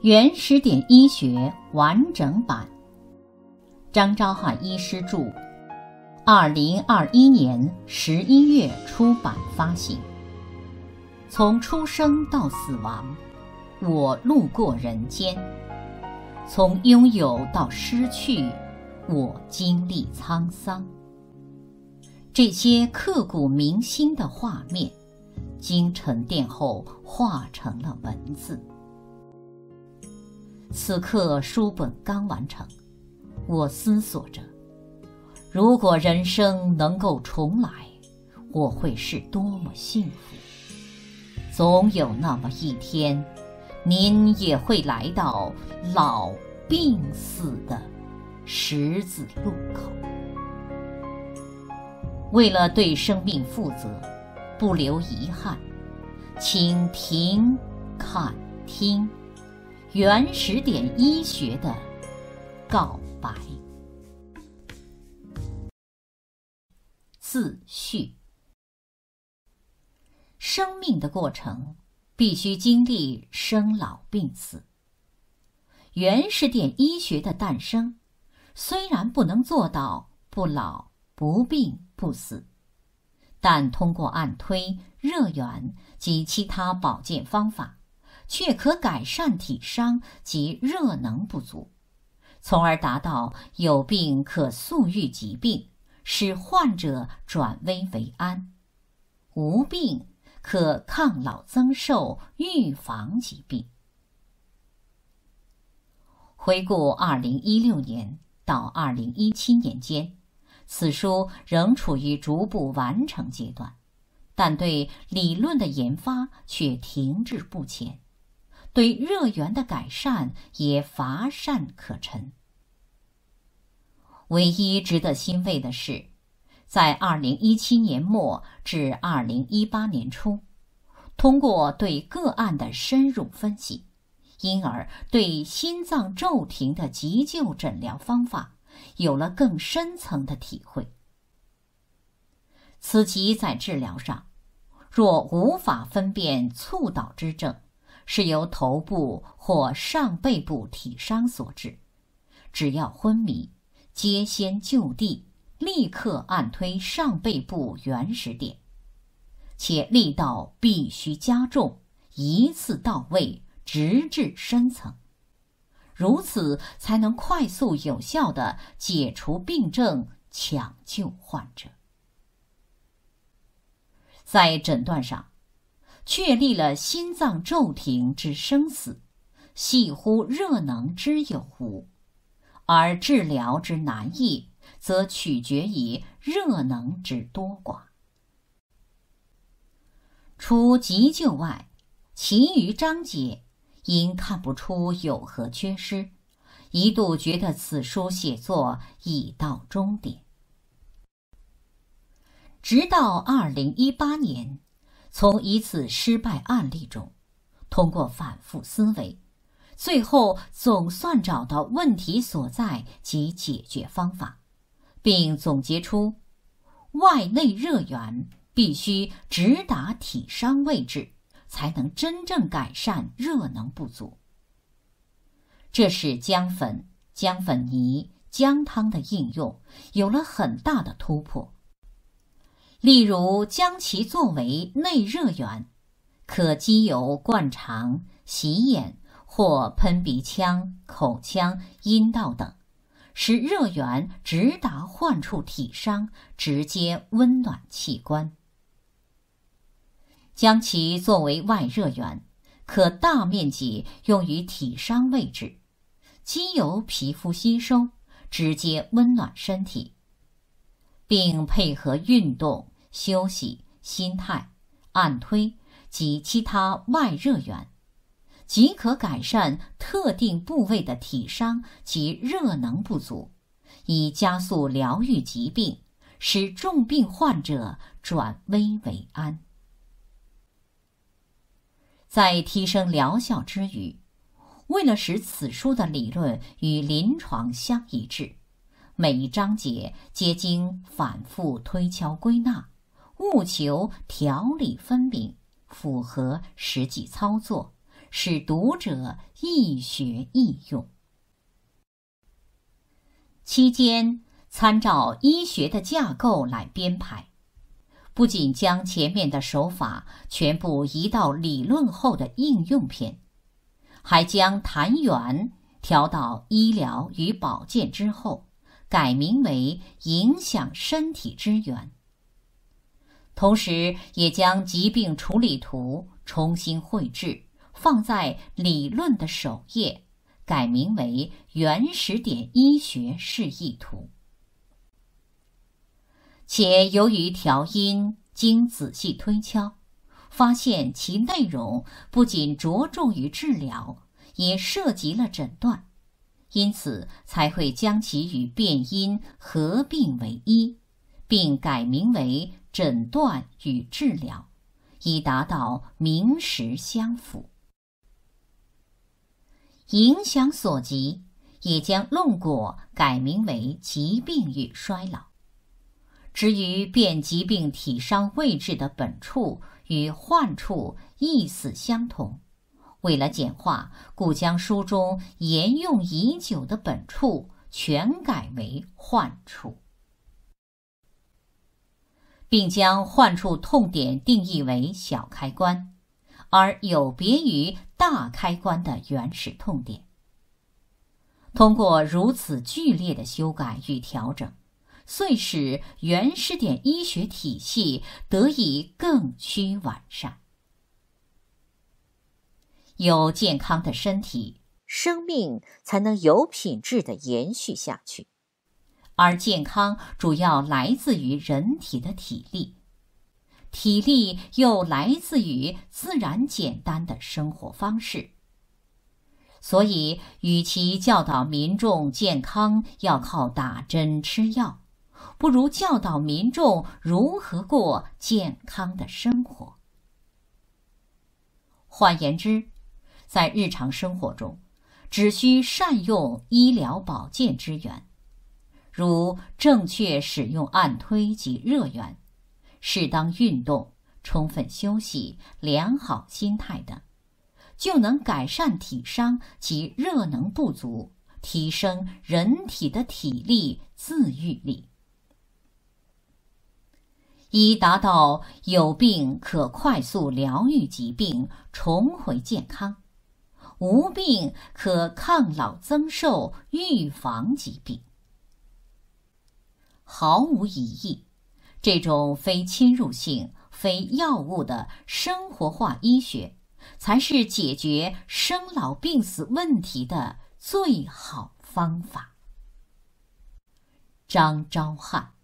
原始点医学完整版，张昭汉医师著，2021年11月出版发行。从出生到死亡，我路过人间；从拥有到失去，我经历沧桑。这些刻骨铭心的画面，经沉淀后化成了文字。此刻书本刚完成，我思索着，如果人生能够重来，我会是多么幸福。总有那么一天，您也会来到老病死的十字路口。为了对生命负责，不留遗憾，请听、看、听原始点医学的告白。自序：生命的过程必须经历生老病死。原始点医学的诞生，虽然不能做到不老、不病、不死，但通过按推、热源及其他保健方法，却可改善体伤及热能不足，从而达到有病可速愈疾病，使患者转危为安；无病可抗老增寿，预防疾病。回顾2016年到2017年间，此书仍处于逐步完成阶段，但对理论的研发却停滞不前，对热源的改善也乏善可陈。唯一值得欣慰的是，在2017年末至2018年初，通过对个案的深入分析，因而对心脏骤停的急救诊疗方法有了更深层的体会。此即在治疗上，若无法分辨猝倒之症是由头部或上背部体伤所致，只要昏迷，皆先就地，立刻按推上背部原始点，且力道必须加重，一次到位，直至深层，如此才能快速有效地解除病症，抢救患者。在诊断上，确立了心脏骤停之生死，系乎热能之有无，而治疗之难易，则取决于热能之多寡。除急救外，其余章节因看不出有何缺失，一度觉得此书写作已到终点。直到2018年，从一次失败案例中，通过反复思维，最后总算找到问题所在及解决方法，并总结出外内热源必须直达体伤位置，才能真正改善热能不足。这使姜粉、姜粉泥、姜汤的应用有了很大的突破。例如将其作为内热源，可经由灌肠、洗眼或喷鼻腔、口腔、阴道等，使热源直达患处体伤，直接温暖器官。将其作为外热源，可大面积用于体伤位置，经由皮肤吸收，直接温暖身体，并配合运动、休息、心态、按推及其他外热源，即可改善特定部位的体伤及热能不足，以加速疗愈疾病，使重病患者转危为安。在提升疗效之余，为了使此书的理论与临床相一致，每一章节皆经反复推敲归纳，务求条理分明，符合实际操作， 使读者易学易用。期间参照医学的架构来编排，不仅将前面的手法全部移到理论后的应用篇，还将谈源调到医疗与保健之后，改名为影响身体之源。同时也将疾病处理图重新绘制，放在理论的首页，改名为原始点医学示意图。且由于调音经仔细推敲，发现其内容不仅着重于治疗，也涉及了诊断，因此才会将其与变音合并为一，并改名为诊断与治疗，以达到名实相符。影响所及，也将论果改名为疾病与衰老。至于辨疾病体伤位置的本处与患处意思相同，为了简化，故将书中沿用已久的本处全改为患处，并将患处痛点定义为小开关，而有别于大开关的原始痛点。通过如此剧烈的修改与调整，遂使原始点医学体系得以更趋完善。有健康的身体，生命才能有品质地延续下去。而健康主要来自于人体的体力，体力又来自于自然简单的生活方式。所以，与其教导民众健康要靠打针吃药，不如教导民众如何过健康的生活。换言之，在日常生活中，只需善用医疗保健之源，如正确使用按推及热源、适当运动、充分休息、良好心态等，就能改善体伤及热能不足，提升人体的体力自愈力，以达到有病可快速疗愈疾病，重回健康；无病可抗老增寿，预防疾病。毫无疑义，这种非侵入性、非药物的生活化医学，才是解决生老病死问题的最好方法。张昭汉。